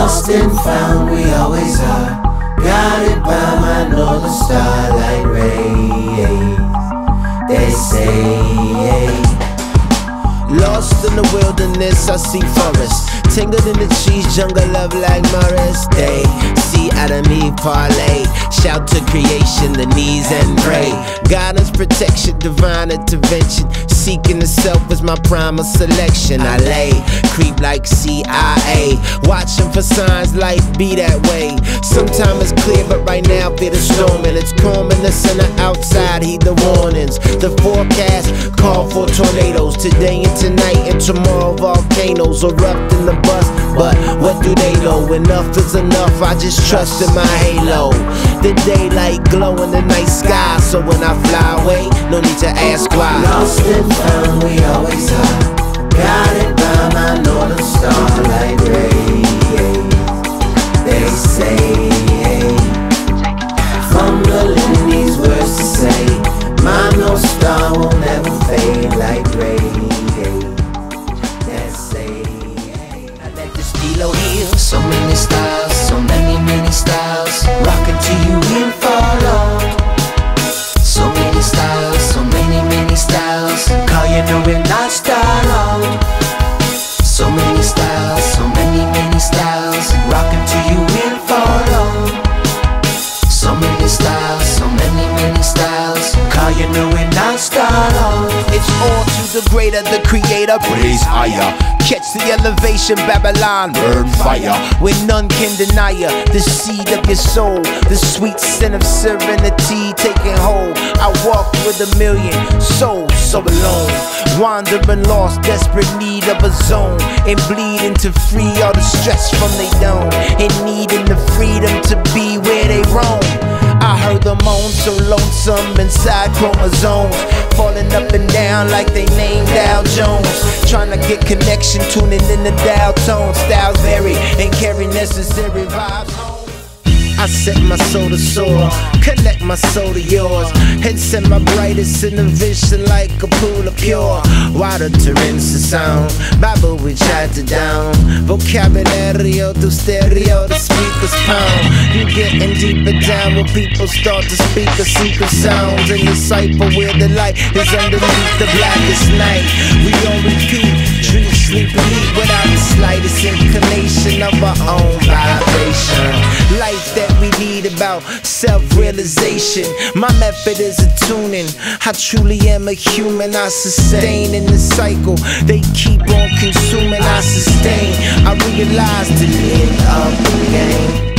Lost and found we always are, guided by my northern starlight rays. They say, lost in the wilderness, I see forests, tangled in the trees, jungle love like Morris. They see Adam Eve parlay, shout to creation, the knees and pray. Guidance, protection, divine intervention, seeking the self is my primal selection. I lay, creep like CIA, watching for signs, life be that way. Sometimes it's clear, but right now feel the storm, and it's calm in the center outside, heed the warnings. The forecast call for tornadoes, today and tonight and tomorrow volcanoes erupt in the bust. But what do they know? Enough is enough, I just trust in my halo. The daylight glow in the night sky, so when I fly away, no need to ask why. Lost and found we always are, guided by my northern starlight rays. They say, fumbling these words to say, my North Star will never fade like rain. Estilo here, so many styles, so many styles. Rockin' to you in follow. So many styles, so many styles. Call you know we're not style. So many styles, so many styles. Rockin' to you in follow. So many styles, so many styles. Call you know we're not style. It's all to the greater, the creator. Praise higher. Catch the elevation, Babylon, burn fire. When none can deny ya, the seed of your soul, the sweet scent of serenity taking hold. I walk with a million souls, so alone, wandering lost, desperate need of a zone, and bleeding to free all the stress from they dome, and needing the freedom to be where they roam. I heard them moan so lonesome inside chromosomes, falling up and down like they named Dow Jones. Trying to get connection, tuning in the dial tone. Styles vary and carry necessary vibes home. I set my soul to soar, connect my soul to yours, and send my brightest in a vision like a pool of pure water to rinse the sound. Bible we tried to down, vocabulary through stereo, the speakers pound. You getting deeper down when people start to speak the secret sounds in the cipher where the light is underneath the blackest night. We on repeat, dream, sleep, and eat without the slightest inclination of our own vibration. Life that we need about self-realization. My method is attuning. I truly am a human. I sustain in the cycle. They keep on consuming. I sustain. I realize the end of the game.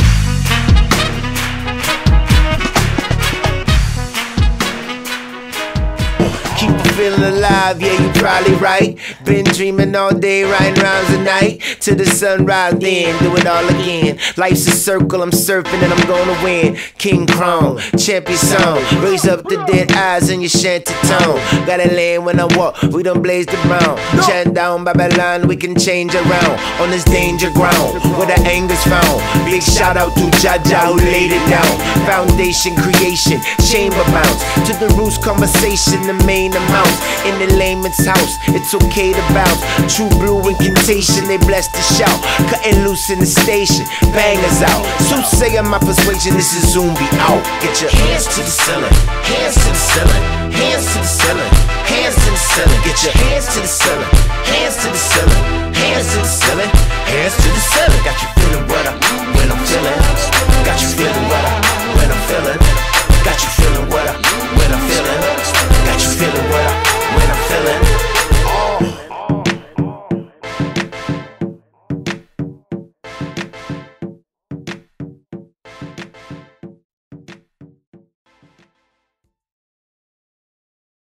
Keep feeling alive, yeah, you probably right. Been dreaming all day, riding rounds at night till the sunrise, then do it all again. Life's a circle, I'm surfing and I'm gonna win. King Crown, champion song. Raise up the dead eyes in your shanty tone. Gotta land when I walk, we done blaze the brown. Chant down Babylon, we can change around on this danger ground where the anger's found. Big shout out to Jaja who laid it down. Foundation creation, chamber bounce to the roots conversation, the main amounts in the layman's house. It's okay to bounce. True blue incantation, they bless the shout. Cutting loose in the station, bangers out. So say my persuasion, this is Zumbi out. Get your hands to the ceiling, hands to the ceiling, hands to the ceiling, hands to the ceiling. Get your hands to the ceiling, hands to the ceiling.